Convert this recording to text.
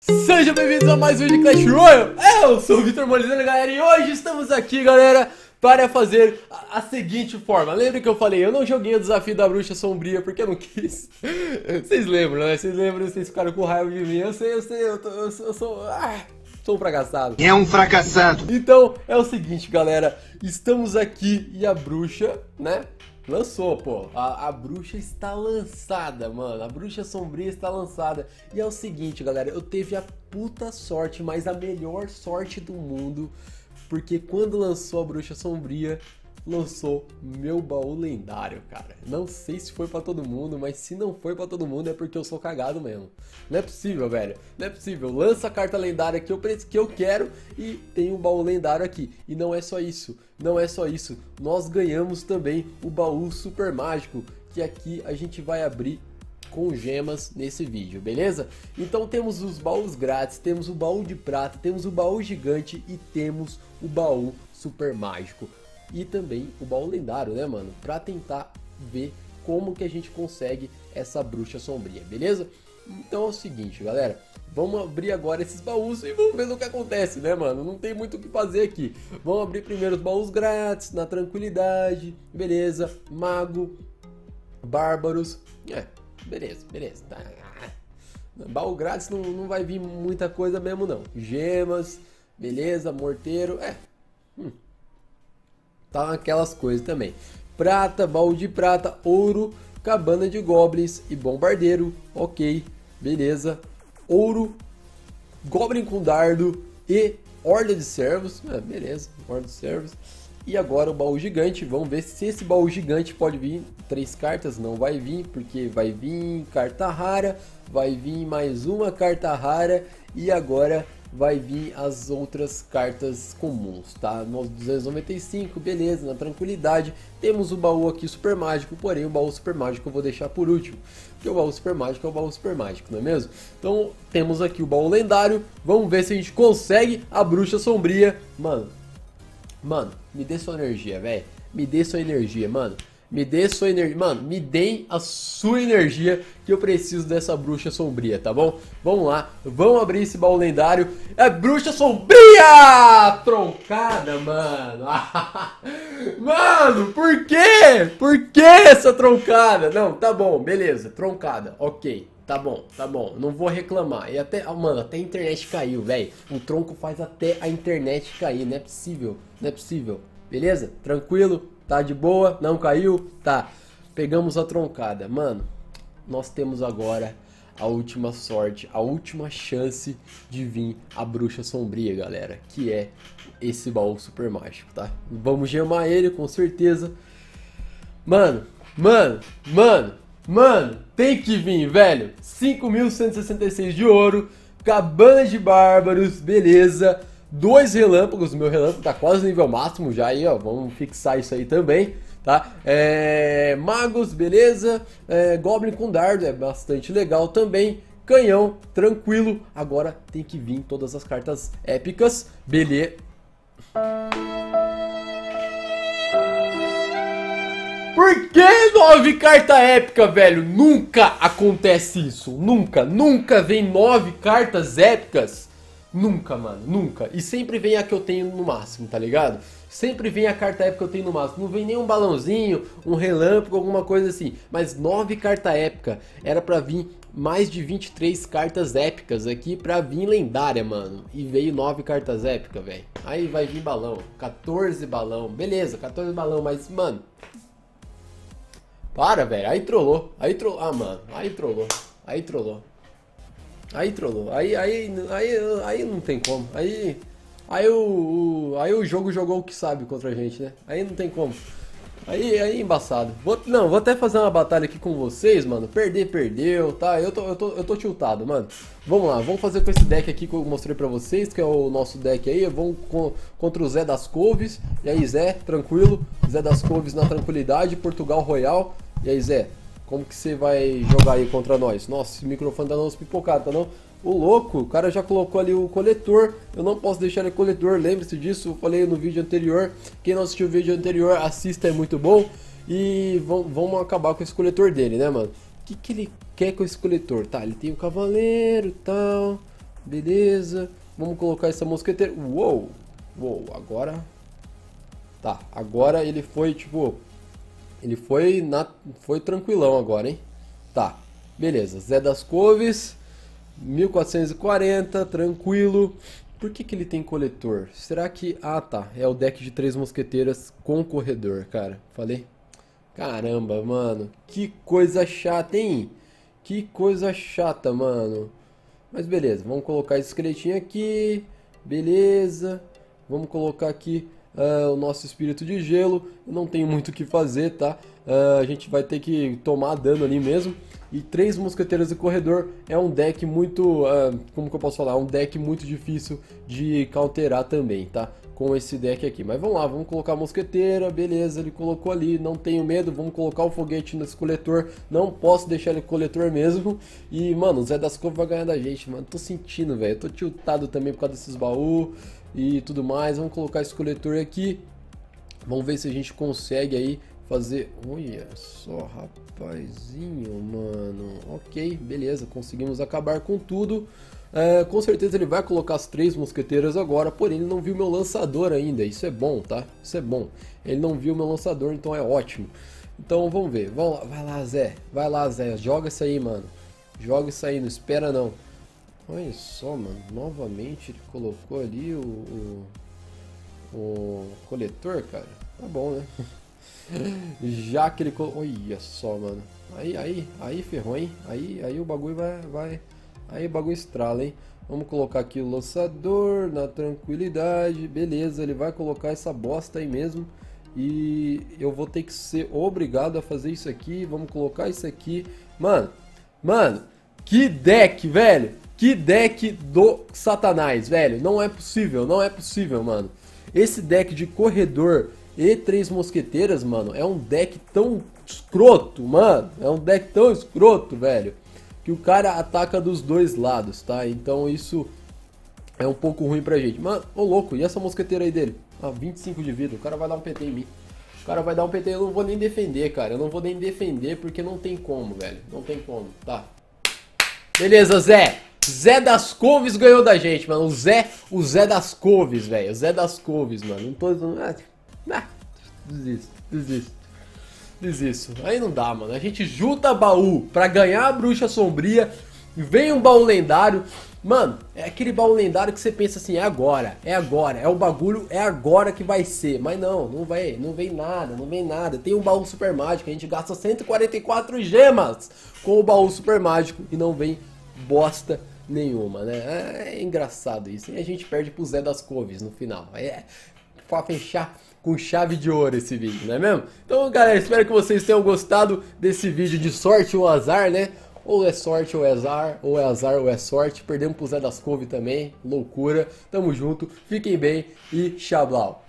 Sejam bem-vindos a mais um vídeo de Clash Royale. Eu sou o Vitor Molina, galera, e hoje estamos aqui, galera, para fazer a seguinte forma. Lembra que eu falei, eu não joguei o desafio da Bruxa Sombria porque eu não quis. Vocês lembram, né? Vocês lembram, vocês ficaram com raiva de mim. Eu sei, eu sou um fracassado. É um fracassado. Então, é o seguinte, galera, estamos aqui e a bruxa, né? Lançou, pô. A bruxa está lançada, mano. A bruxa sombria está lançada. E é o seguinte, galera. Eu teve a puta sorte, mas a melhor sorte do mundo. Porque quando lançou a bruxa sombria, lançou meu baú lendário, cara. Não sei se foi pra todo mundo, mas se não foi pra todo mundo é porque eu sou cagado mesmo. Não é possível, velho. Não é possível. Lança a carta lendária que eu quero e tem um baú lendário aqui. E não é só isso. Não é só isso. Nós ganhamos também o baú super mágico, que aqui a gente vai abrir com gemas nesse vídeo, beleza? Então temos os baús grátis, temos o baú de prata, temos o baú gigante e temos o baú super mágico. E também o baú lendário, né, mano? Pra tentar ver como que a gente consegue essa bruxa sombria, beleza? Então é o seguinte, galera. Vamos abrir agora esses baús e vamos ver o que acontece, né, mano? Não tem muito o que fazer aqui. Vamos abrir primeiro os baús grátis, na tranquilidade, beleza? Mago, bárbaros, beleza. Tá. Baú grátis não vai vir muita coisa mesmo, não. Gemas, beleza, morteiro, tá aquelas coisas também. Prata, baú de prata, ouro, cabana de goblins e bombardeiro, ok, beleza. Ouro, goblin com dardo e horda de servos, beleza, horda de servos. E agora o baú gigante, vamos ver se esse baú gigante pode vir 3 cartas, não vai vir, porque vai vir carta rara, vai vir mais uma carta rara e agora vai vir as outras cartas comuns, tá? Nos 295, beleza, na tranquilidade. Temos o baú aqui super mágico, porém o baú super mágico eu vou deixar por último, porque o baú super mágico é o baú super mágico, não é mesmo? Então temos aqui o baú lendário, vamos ver se a gente consegue a bruxa sombria. Mano, me dê sua energia, velho. Me dê sua energia, mano. Me dê sua energia. Mano, me deem a sua energia que eu preciso dessa bruxa sombria, tá bom? Vamos lá. Vamos abrir esse baú lendário. É bruxa sombria! Troncada, mano. Mano, por quê? Por que essa troncada? Não, tá bom, beleza. Troncada, ok. Tá bom, não vou reclamar. E até, mano, até a internet caiu, velho. O tronco faz até a internet cair, não é possível, não é possível. Beleza? Tranquilo? Tá de boa? Não caiu? Tá. Pegamos a troncada. Mano, nós temos agora a última sorte, a última chance de vir a bruxa sombria, galera. Que é esse baú super mágico, tá? Vamos gemar ele, com certeza. Mano, tem que vir, velho. 5.166 de ouro, cabana de bárbaros, beleza. 2 relâmpagos, meu relâmpago tá quase no nível máximo já aí, ó. Vamos fixar isso aí também, tá? Magos, beleza. Goblin com dardo, é bastante legal também. Canhão, tranquilo. Agora tem que vir todas as cartas épicas, beleza. Por que 9 carta épica, velho? Nunca acontece isso. Nunca vem 9 cartas épicas. Nunca, mano, nunca. E sempre vem a que eu tenho no máximo, tá ligado? Sempre vem a carta épica que eu tenho no máximo. Não vem nem um balãozinho, um relâmpago, alguma coisa assim. Mas 9 carta épica. Era pra vir mais de 23 cartas épicas aqui pra vir lendária, mano. E veio 9 cartas épicas, velho. Aí vai vir balão. 14 balão. Beleza, 14 balão, mas, mano... Para, velho. Aí trollou. Ah, mano. Aí trollou. Aí não tem como. Aí o jogo jogou o que sabe contra a gente, né? Aí não tem como. Aí é embaçado. Vou até fazer uma batalha aqui com vocês, mano. Perdeu, tá? Eu tô tiltado, mano. Vamos lá, vamos fazer com esse deck aqui que eu mostrei pra vocês, que é o nosso deck aí. Vamos contra o Zé das Couves. E aí, Zé, tranquilo. Zé das Couves na tranquilidade. Portugal Royal. E aí, Zé, como que você vai jogar aí contra nós? Nossa, esse microfone tá não pipocado, tá não? O louco, o cara já colocou ali o coletor. Eu não posso deixar ele coletor, lembre-se disso. Eu falei no vídeo anterior. Quem não assistiu o vídeo anterior, assista, é muito bom. E vamos acabar com esse coletor dele, né, mano? O que ele quer com esse coletor? Tá, ele tem o cavaleiro e tal. Beleza. Vamos colocar essa mosqueteira. Uou! Uou, agora... Tá, agora ele foi, tipo... Ele foi tranquilão agora, hein? Tá, beleza. Zé das Couves, 1440, tranquilo. Por que ele tem coletor? Será que... Ah, tá. É o deck de 3 mosqueteiras com corredor, cara. Falei? Caramba, mano. Que coisa chata, hein? Que coisa chata, mano. Mas beleza, vamos colocar esse esqueletinho aqui. Beleza. Vamos colocar aqui o nosso espírito de gelo. Eu não tenho muito o que fazer, tá? A gente vai ter que tomar dano ali mesmo. E 3 mosqueteiros de corredor é um deck muito... como que eu posso falar? Um deck muito difícil de counterar também, tá? Com esse deck aqui. Mas vamos lá, vamos colocar a mosqueteira. Beleza, ele colocou ali. Não tenho medo. Vamos colocar o foguete nesse coletor. Não posso deixar ele coletor mesmo. E, mano, o Zé das Couves vai ganhar da gente, mano. Tô sentindo, velho. Tô tiltado também por causa desses baús e tudo mais. Vamos colocar esse coletor aqui. Vamos ver se a gente consegue aí fazer... Olha só, rapazinho, mano. Ok, beleza. Conseguimos acabar com tudo. Com certeza ele vai colocar as 3 mosqueteiras agora, porém ele não viu meu lançador ainda. Isso é bom, tá? Isso é bom. Ele não viu meu lançador, então é ótimo. Então vamos ver. Vamos lá. Vai lá, Zé. Vai lá, Zé. Joga isso aí, mano. Joga isso aí, não espera não. Olha só, mano. Novamente ele colocou ali o coletor, cara. Tá bom, né? Já que ele colocou... Olha só, mano. Aí ferrou, hein? Aí o bagulho vai... Aí o bagulho estrala, hein? Vamos colocar aqui o lançador na tranquilidade. Beleza, ele vai colocar essa bosta aí mesmo. E eu vou ter que ser obrigado a fazer isso aqui. Vamos colocar isso aqui. Mano, que deck, velho. Que deck do Satanás, velho. Não é possível, mano. Esse deck de corredor e 3 mosqueteiras, mano, é um deck tão escroto, mano. É um deck tão escroto, velho, que o cara ataca dos dois lados, tá? Então isso é um pouco ruim pra gente. Mano, ô louco, e essa mosqueteira aí dele? Ah, 25 de vida, o cara vai dar um PT em mim. O cara vai dar um PT, eu não vou nem defender, cara. Eu não vou nem defender porque não tem como, velho. Não tem como, tá? Beleza, Zé. Zé das Couves ganhou da gente, mano. O Zé das Couves, velho. O Zé das Couves, mano. Não tô... Desisto. Aí não dá, mano. A gente junta baú pra ganhar a bruxa sombria. Vem um baú lendário. Mano, é aquele baú lendário que você pensa assim, é agora. É o bagulho, é agora que vai ser. Mas não vem nada. Tem um baú super mágico, a gente gasta 144 gemas com o baú super mágico e não vem bosta nenhuma, né? É engraçado isso. E a gente perde pro Zé das Couves no final. Pra fechar com chave de ouro esse vídeo, não é mesmo? Então, galera, espero que vocês tenham gostado desse vídeo de sorte ou azar, né? Ou é sorte ou é azar, ou é azar ou é sorte. Perdemos pro Zé das Couves também, loucura. Tamo junto, fiquem bem e xablau.